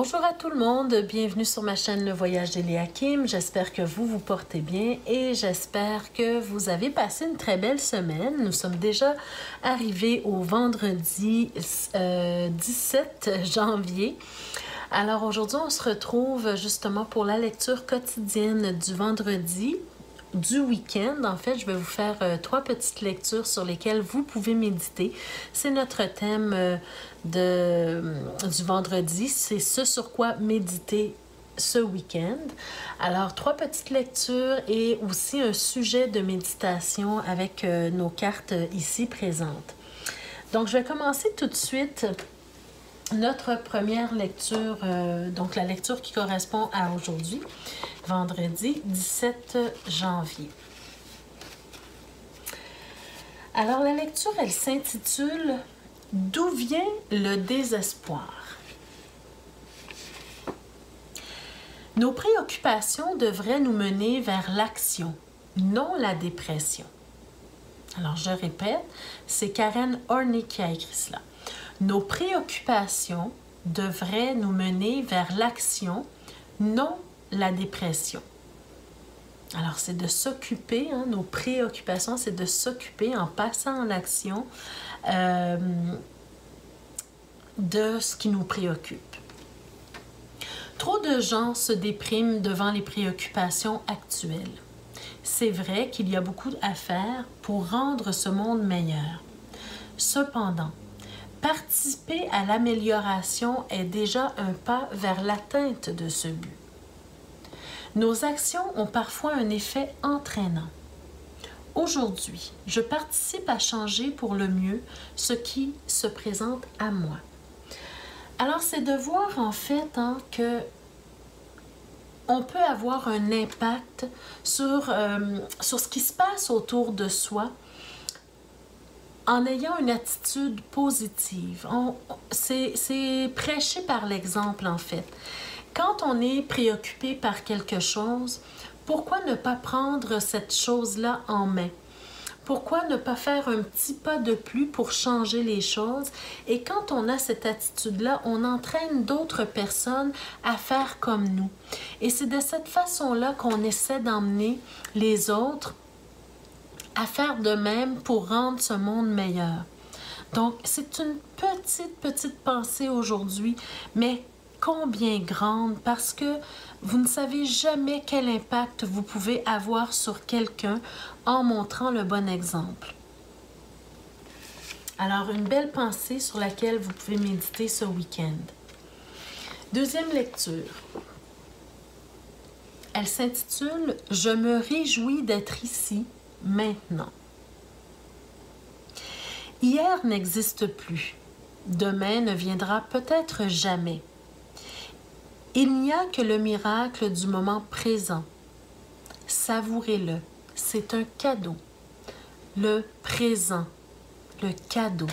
Bonjour à tout le monde, bienvenue sur ma chaîne Le Voyage d'Eléa Kim. J'espère que vous vous portez bien et j'espère que vous avez passé une très belle semaine. Nous sommes déjà arrivés au vendredi 17 janvier. Alors aujourd'hui, on se retrouve justement pour la lecture quotidienne du vendredi. Du week-end, en fait, je vais vous faire trois petites lectures sur lesquelles vous pouvez méditer. C'est notre thème du vendredi, c'est ce sur quoi méditer ce week-end. Alors, trois petites lectures et aussi un sujet de méditation avec nos cartes ici présentes. Donc, je vais commencer tout de suite notre première lecture, donc la lecture qui correspond à aujourd'hui, vendredi 17 janvier. Alors la lecture, elle s'intitule « D'où vient le désespoir ?» Nos préoccupations devraient nous mener vers l'action, non la dépression. Alors je répète, c'est Karen Horney qui a écrit cela. Nos préoccupations devraient nous mener vers l'action, non la dépression. Alors, c'est de s'occuper, nos préoccupations, c'est de s'occuper en passant à l'action de ce qui nous préoccupe. Trop de gens se dépriment devant les préoccupations actuelles. C'est vrai qu'il y a beaucoup à faire pour rendre ce monde meilleur. Cependant, participer à l'amélioration est déjà un pas vers l'atteinte de ce but. Nos actions ont parfois un effet entraînant. Aujourd'hui, je participe à changer pour le mieux ce qui se présente à moi. Alors, c'est de voir en fait que on peut avoir un impact sur ce qui se passe autour de soi en ayant une attitude positive. C'est prêcher par l'exemple, en fait. Quand on est préoccupé par quelque chose, pourquoi ne pas prendre cette chose-là en main? Pourquoi ne pas faire un petit pas de plus pour changer les choses? Et quand on a cette attitude-là, on entraîne d'autres personnes à faire comme nous. Et c'est de cette façon-là qu'on essaie d'emmener les autres à faire de même pour rendre ce monde meilleur. Donc, c'est une petite pensée aujourd'hui, mais combien grande, parce que vous ne savez jamais quel impact vous pouvez avoir sur quelqu'un en montrant le bon exemple. Alors, une belle pensée sur laquelle vous pouvez méditer ce week-end. Deuxième lecture. Elle s'intitule « Je me réjouis d'être ici ». Maintenant. Hier n'existe plus. Demain ne viendra peut-être jamais. Il n'y a que le miracle du moment présent. Savourez-le. C'est un cadeau. Le présent. Le cadeau.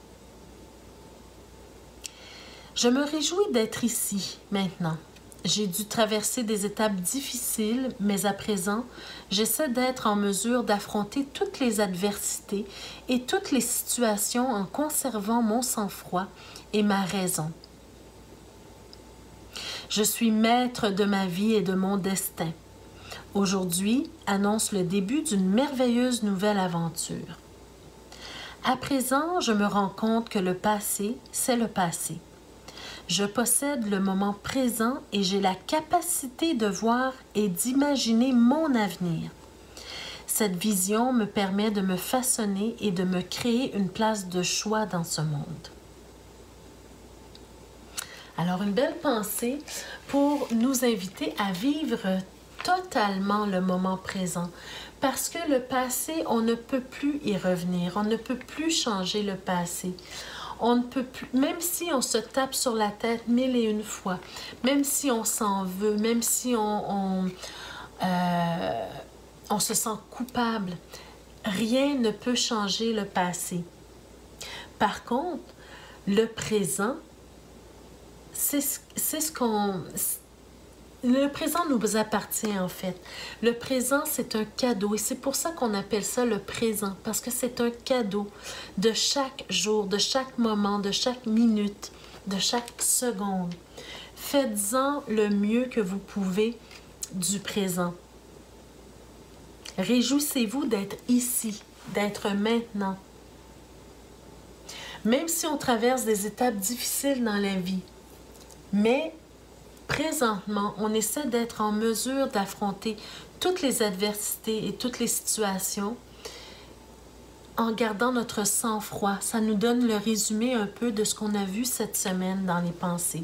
Je me réjouis d'être ici, maintenant. J'ai dû traverser des étapes difficiles, mais à présent, j'essaie d'être en mesure d'affronter toutes les adversités et toutes les situations en conservant mon sang-froid et ma raison. Je suis maître de ma vie et de mon destin. Aujourd'hui annonce le début d'une merveilleuse nouvelle aventure. À présent, je me rends compte que le passé, c'est le passé. Je possède le moment présent et j'ai la capacité de voir et d'imaginer mon avenir. Cette vision me permet de me façonner et de me créer une place de choix dans ce monde. Alors, une belle pensée pour nous inviter à vivre totalement le moment présent. Parce que le passé, on ne peut plus y revenir. On ne peut plus changer le passé. On ne peut plus, même si on se tape sur la tête 1001 fois, même si on s'en veut, même si on se sent coupable, rien ne peut changer le passé. Par contre, le présent, c'est ce qu'on... Le présent nous appartient en fait. Le présent, c'est un cadeau et c'est pour ça qu'on appelle ça le présent, parce que c'est un cadeau de chaque jour, de chaque moment, de chaque minute, de chaque seconde. Faites-en le mieux que vous pouvez du présent. Réjouissez-vous d'être ici, d'être maintenant. Même si on traverse des étapes difficiles dans la vie, mais présentement, on essaie d'être en mesure d'affronter toutes les adversités et toutes les situations en gardant notre sang-froid. Ça nous donne le résumé un peu de ce qu'on a vu cette semaine dans les pensées.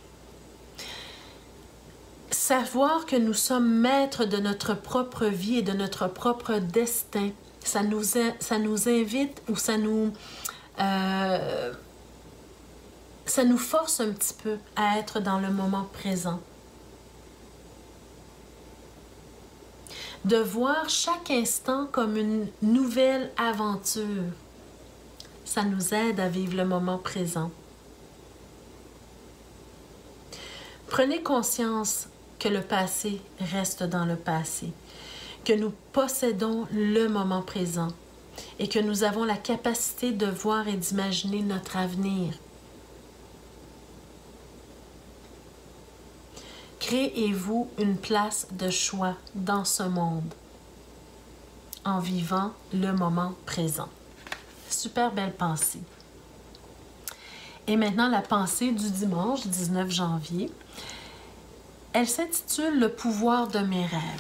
Savoir que nous sommes maîtres de notre propre vie et de notre propre destin, ça nous invite ou ça nous force un petit peu à être dans le moment présent. De voir chaque instant comme une nouvelle aventure, ça nous aide à vivre le moment présent. Prenez conscience que le passé reste dans le passé, que nous possédons le moment présent et que nous avons la capacité de voir et d'imaginer notre avenir. Créez-vous une place de choix dans ce monde en vivant le moment présent. Super belle pensée. Et maintenant, la pensée du dimanche 19 janvier. Elle s'intitule « Le pouvoir de mes rêves ».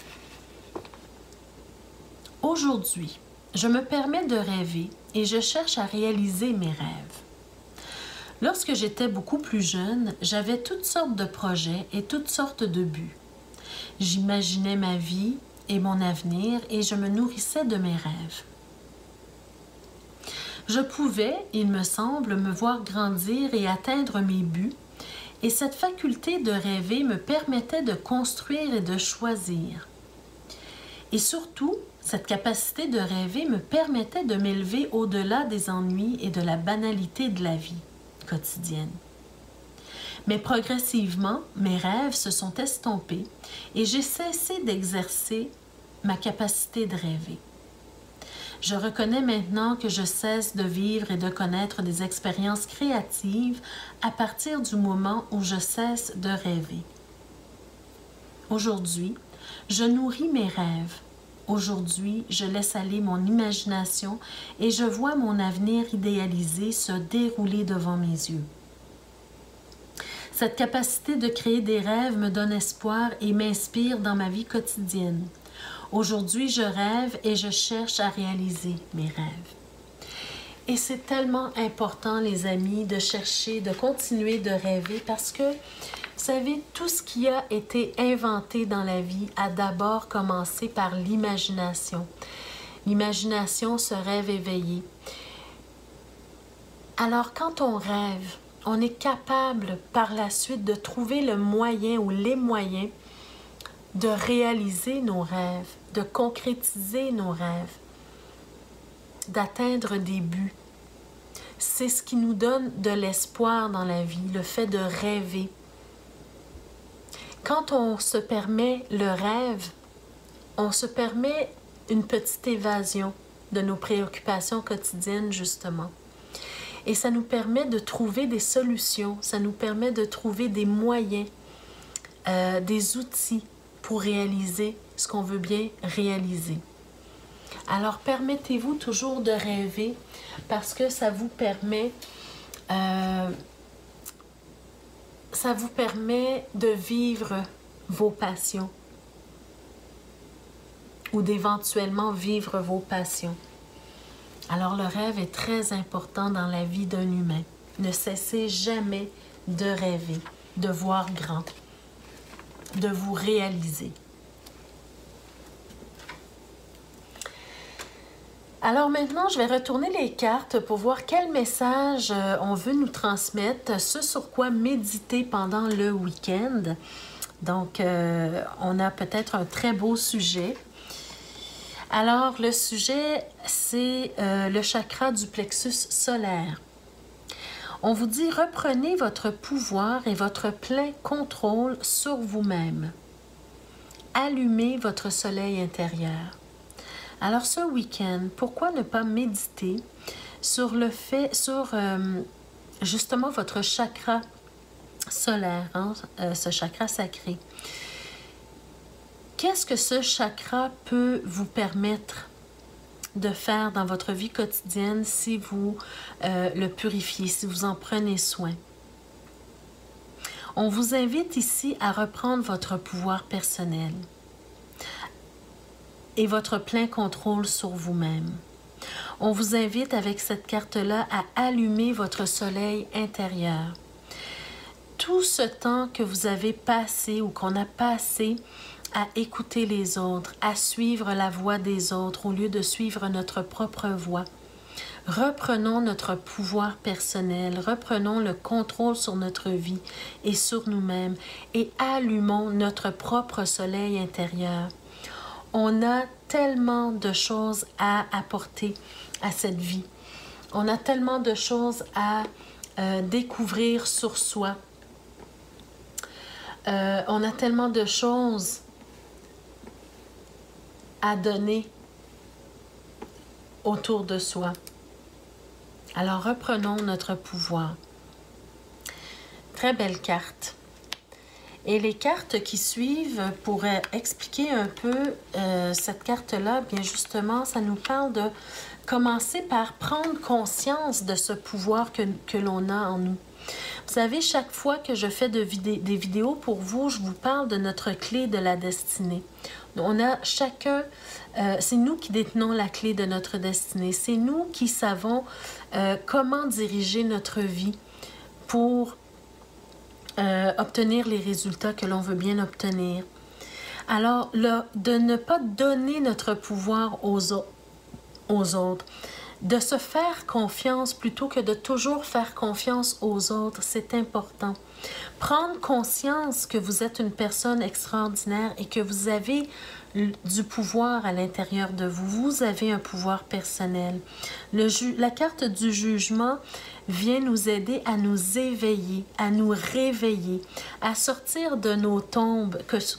Aujourd'hui, je me permets de rêver et je cherche à réaliser mes rêves. Lorsque j'étais beaucoup plus jeune, j'avais toutes sortes de projets et toutes sortes de buts. J'imaginais ma vie et mon avenir et je me nourrissais de mes rêves. Je pouvais, il me semble, me voir grandir et atteindre mes buts, et cette faculté de rêver me permettait de construire et de choisir. Et surtout, cette capacité de rêver me permettait de m'élever au-delà des ennuis et de la banalité de la vie quotidienne. Mais progressivement, mes rêves se sont estompés et j'ai cessé d'exercer ma capacité de rêver. Je reconnais maintenant que je cesse de vivre et de connaître des expériences créatives à partir du moment où je cesse de rêver. Aujourd'hui, je nourris mes rêves. Aujourd'hui, je laisse aller mon imagination et je vois mon avenir idéalisé se dérouler devant mes yeux. Cette capacité de créer des rêves me donne espoir et m'inspire dans ma vie quotidienne. Aujourd'hui, je rêve et je cherche à réaliser mes rêves. Et c'est tellement important, les amis, de chercher, de continuer de rêver parce que, vous savez, tout ce qui a été inventé dans la vie a d'abord commencé par l'imagination. L'imagination, ce rêve éveillé. Alors, quand on rêve, on est capable par la suite de trouver le moyen ou les moyens de réaliser nos rêves, de concrétiser nos rêves, d'atteindre des buts. C'est ce qui nous donne de l'espoir dans la vie, le fait de rêver. Quand on se permet le rêve, on se permet une petite évasion de nos préoccupations quotidiennes, justement. Et ça nous permet de trouver des solutions, ça nous permet de trouver des moyens, des outils pour réaliser ce qu'on veut bien réaliser. Alors, permettez-vous toujours de rêver parce que ça vous permet de vivre vos passions ou d'éventuellement vivre vos passions. Alors, le rêve est très important dans la vie d'un humain. Ne cessez jamais de rêver, de voir grand, de vous réaliser. Alors maintenant, je vais retourner les cartes pour voir quel message on veut nous transmettre, ce sur quoi méditer pendant le week-end. Donc, on a peut-être un très beau sujet. Alors, le sujet, c'est le chakra du plexus solaire. On vous dit, reprenez votre pouvoir et votre plein contrôle sur vous-même. Allumez votre soleil intérieur. Alors, ce week-end, pourquoi ne pas méditer sur justement votre chakra solaire, hein, ce chakra sacré. Qu'est-ce que ce chakra peut vous permettre de faire dans votre vie quotidienne si vous le purifiez, si vous en prenez soin? On vous invite ici à reprendre votre pouvoir personnel et votre plein contrôle sur vous-même. On vous invite avec cette carte-là à allumer votre soleil intérieur. Tout ce temps que vous avez passé ou qu'on a passé à écouter les autres, à suivre la voix des autres au lieu de suivre notre propre voix. Reprenons notre pouvoir personnel, reprenons le contrôle sur notre vie et sur nous-mêmes et allumons notre propre soleil intérieur. On a tellement de choses à apporter à cette vie. On a tellement de choses à découvrir sur soi. On a tellement de choses à donner autour de soi. Alors, reprenons notre pouvoir. Très belle carte. Et les cartes qui suivent, pour expliquer un peu cette carte-là, bien justement, ça nous parle de commencer par prendre conscience de ce pouvoir que l'on a en nous. Vous savez, chaque fois que je fais des vidéos pour vous, je vous parle de notre clé de la destinée. On a chacun, c'est nous qui détenons la clé de notre destinée. C'est nous qui savons comment diriger notre vie pour obtenir les résultats que l'on veut bien obtenir. Alors, de ne pas donner notre pouvoir aux autres, de se faire confiance plutôt que de toujours faire confiance aux autres, c'est important. Prendre conscience que vous êtes une personne extraordinaire et que vous avez du pouvoir à l'intérieur de vous. Vous avez un pouvoir personnel. La carte du jugement vient nous aider à nous éveiller, à nous réveiller, à sortir de nos tombes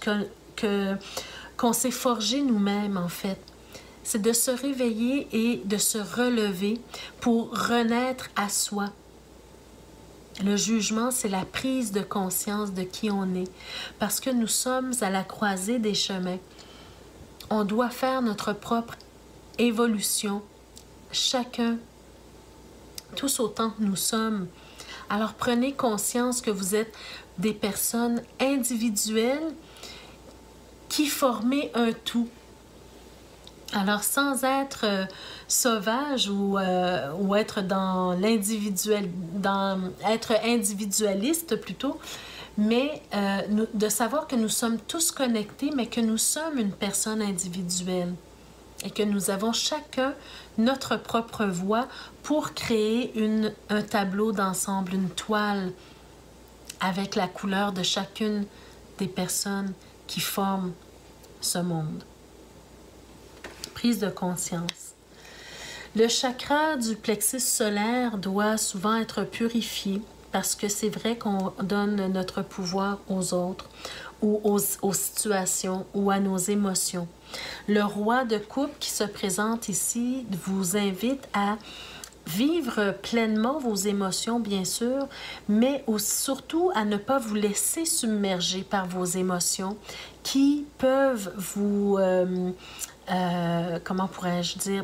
qu'on s'est forgées nous-mêmes, en fait. C'est de se réveiller et de se relever pour renaître à soi. Le jugement, c'est la prise de conscience de qui on est, parce que nous sommes à la croisée des chemins. On doit faire notre propre évolution, chacun, tous autant que nous sommes. Alors prenez conscience que vous êtes des personnes individuelles qui forment un tout. Alors, sans être sauvage ou être dans l'individuel, être individualiste plutôt, mais de savoir que nous sommes tous connectés, mais que nous sommes une personne individuelle et que nous avons chacun notre propre voix pour créer un tableau d'ensemble, une toile avec la couleur de chacune des personnes qui forment ce monde. Prise de conscience. Le chakra du plexus solaire doit souvent être purifié parce que c'est vrai qu'on donne notre pouvoir aux autres ou aux situations ou à nos émotions. Le roi de coupe qui se présente ici vous invite à vivre pleinement vos émotions, bien sûr, mais surtout à ne pas vous laisser submerger par vos émotions qui peuvent vous... comment pourrais-je dire,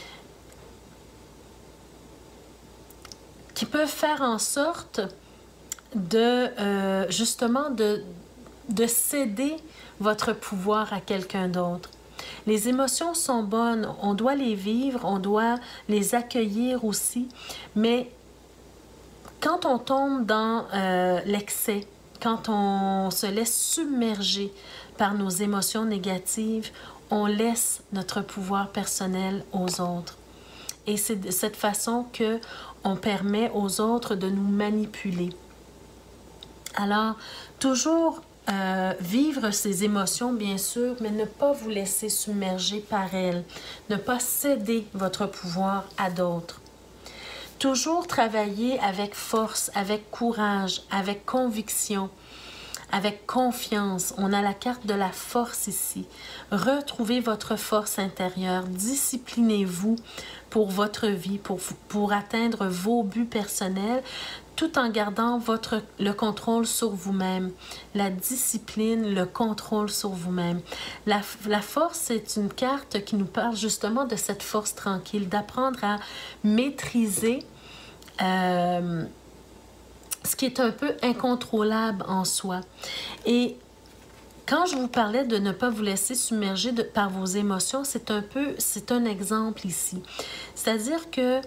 qui peuvent faire en sorte de, justement, de céder votre pouvoir à quelqu'un d'autre. Les émotions sont bonnes, on doit les vivre, on doit les accueillir aussi, mais quand on tombe dans l'excès, quand on se laisse submerger par nos émotions négatives, on laisse notre pouvoir personnel aux autres. Et c'est de cette façon qu'on permet aux autres de nous manipuler. Alors, toujours vivre ces émotions, bien sûr, mais ne pas vous laisser submerger par elles. Ne pas céder votre pouvoir à d'autres. Toujours travailler avec force, avec courage, avec conviction, avec confiance. On a la carte de la force ici. Retrouvez votre force intérieure. Disciplinez-vous pour votre vie, pour atteindre vos buts personnels, tout en gardant le contrôle sur vous-même. La discipline, le contrôle sur vous-même. La force, c'est une carte qui nous parle justement de cette force tranquille, d'apprendre à maîtriser ce qui est un peu incontrôlable en soi. Et quand je vous parlais de ne pas vous laisser submerger par vos émotions, c'est un exemple ici. C'est-à-dire que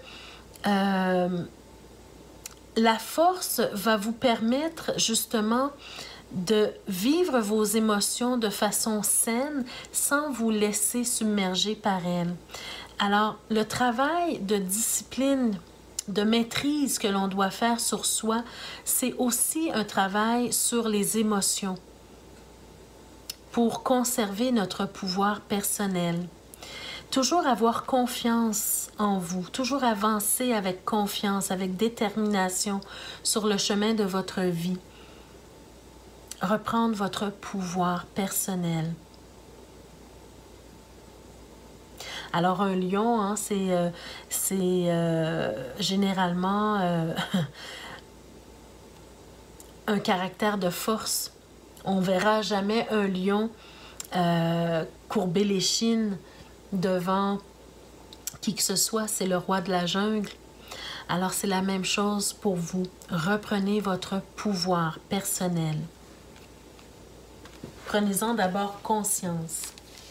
la force va vous permettre justement de vivre vos émotions de façon saine sans vous laisser submerger par elles. Alors, le travail de discipline, de maîtrise que l'on doit faire sur soi, c'est aussi un travail sur les émotions pour conserver notre pouvoir personnel. Toujours avoir confiance en vous, toujours avancer avec confiance, avec détermination sur le chemin de votre vie. Reprendre votre pouvoir personnel. Alors, un lion, hein, c'est généralement un caractère de force. On ne verra jamais un lion courber les chines devant qui que ce soit. C'est le roi de la jungle. Alors, c'est la même chose pour vous. Reprenez votre pouvoir personnel. Prenez-en d'abord conscience.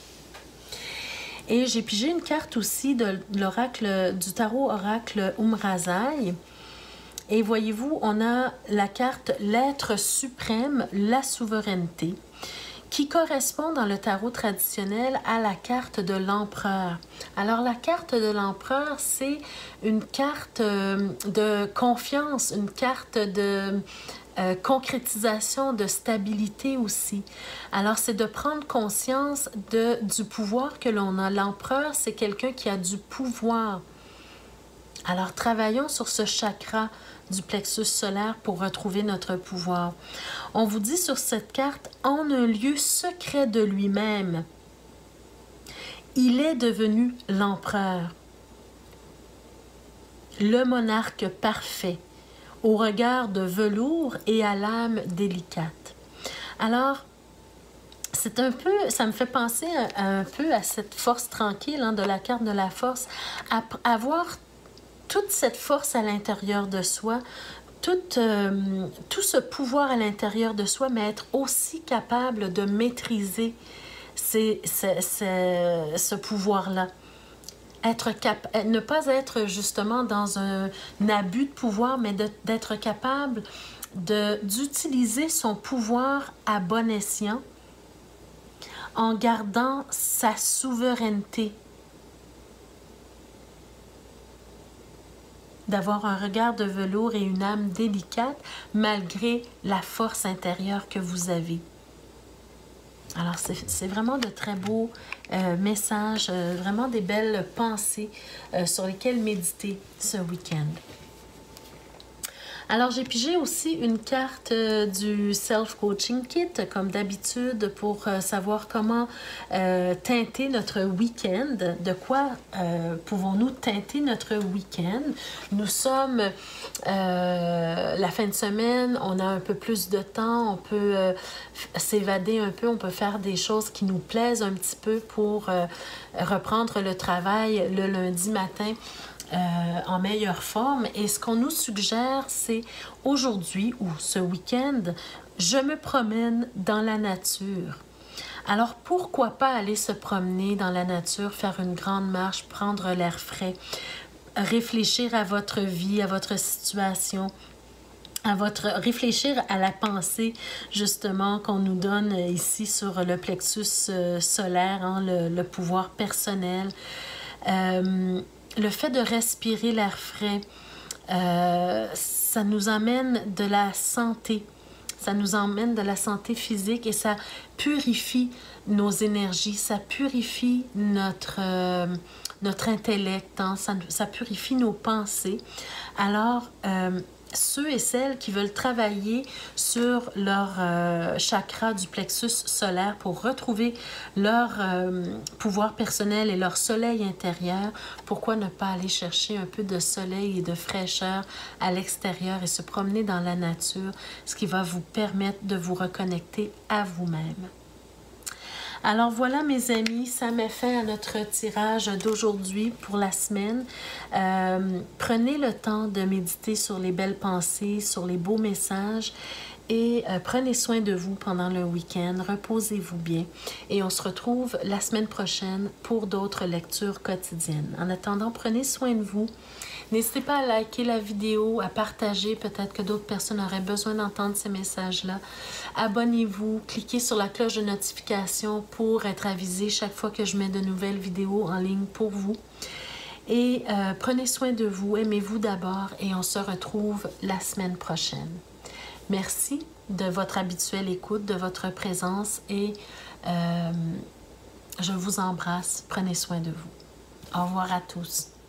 Et j'ai pigé une carte aussi de l'oracle, du tarot oracle Umrazai. Et voyez-vous, on a la carte l'être suprême, la souveraineté, qui correspond dans le tarot traditionnel à la carte de l'empereur. Alors, la carte de l'empereur, c'est une carte de confiance, une carte de concrétisation, de stabilité aussi. Alors, c'est de prendre conscience du pouvoir que l'on a. L'empereur, c'est quelqu'un qui a du pouvoir. Alors, travaillons sur ce chakra du plexus solaire pour retrouver notre pouvoir. On vous dit sur cette carte, en un lieu secret de lui-même, il est devenu l'empereur, le monarque parfait, au regard de velours et à l'âme délicate. Alors, c'est un peu, ça me fait penser un peu à cette force tranquille hein, de la carte de la force, à avoir toute cette force à l'intérieur de soi, tout ce pouvoir à l'intérieur de soi, mais être aussi capable de maîtriser ce pouvoir-là. Ne pas être justement dans un abus de pouvoir, mais d'être capable d'utiliser son pouvoir à bon escient en gardant sa souveraineté. D'avoir un regard de velours et une âme délicate malgré la force intérieure que vous avez. Alors, c'est vraiment de très beaux messages, vraiment des belles pensées sur lesquelles méditer ce week-end. Alors, j'ai pigé aussi une carte du Self-Coaching Kit, comme d'habitude, pour savoir comment teinter notre week-end. De quoi pouvons-nous teinter notre week-end? Nous sommes la fin de semaine, on a un peu plus de temps, on peut s'évader un peu, on peut faire des choses qui nous plaisent un petit peu pour reprendre le travail le lundi matin. En meilleure forme. Et ce qu'on nous suggère, c'est aujourd'hui ou ce week-end, je me promène dans la nature. Alors, pourquoi pas aller se promener dans la nature, faire une grande marche, prendre l'air frais, réfléchir à votre vie, à votre situation, réfléchir à la pensée, justement, qu'on nous donne ici sur le plexus solaire, hein, le pouvoir personnel. Le fait de respirer l'air frais, ça nous amène de la santé. Ça nous emmène de la santé physique et ça purifie nos énergies, ça purifie notre intellect, hein, ça purifie nos pensées. Alors, ceux et celles qui veulent travailler sur leur chakra du plexus solaire pour retrouver leur pouvoir personnel et leur soleil intérieur, pourquoi ne pas aller chercher un peu de soleil et de fraîcheur à l'extérieur et se promener dans la nature, ce qui va vous permettre de vous reconnecter à vous-même. Alors voilà mes amis, ça met fin à notre tirage d'aujourd'hui pour la semaine. Prenez le temps de méditer sur les belles pensées, sur les beaux messages et prenez soin de vous pendant le week-end. Reposez-vous bien et on se retrouve la semaine prochaine pour d'autres lectures quotidiennes. En attendant, prenez soin de vous. N'hésitez pas à liker la vidéo, à partager. Peut-être que d'autres personnes auraient besoin d'entendre ces messages-là. Abonnez-vous, cliquez sur la cloche de notification pour être avisé chaque fois que je mets de nouvelles vidéos en ligne pour vous. Et prenez soin de vous, aimez-vous d'abord et on se retrouve la semaine prochaine. Merci de votre habituelle écoute, de votre présence et je vous embrasse. Prenez soin de vous. Au revoir à tous.